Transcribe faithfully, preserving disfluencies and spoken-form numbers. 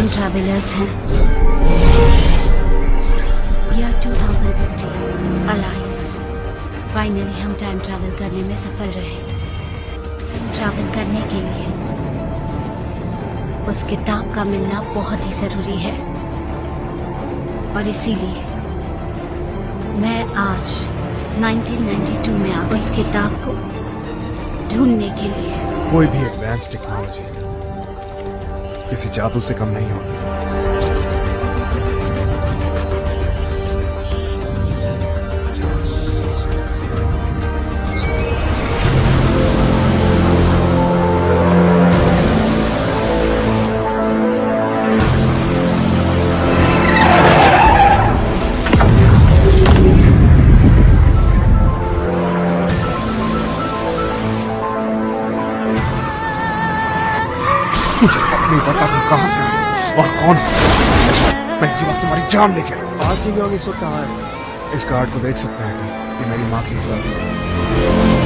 Time travellers हैं। Year two thousand fifteen, Alice. Finally हम time travel करने में सफल रहे। ट्रैवल करने के लिए उस किताब का मिलना बहुत ही जरूरी है, और इसीलिए मैं आज नाइनटीन नाइंटी टू में आ उस किताब को ढूंढने के लिए। कोई भी एडवांस टेक्नोलॉजी किसी जादू से कम नहीं होती। मुझे फर्क नहीं पड़ता तुम कहां से हो और कौन हो। मैं इसी वक्त तुम्हारी जान लेके आज की इस वक्त कहाँ है? इस कार्ड को देख सकते हैं कि ये मेरी माँ की हिदायत है।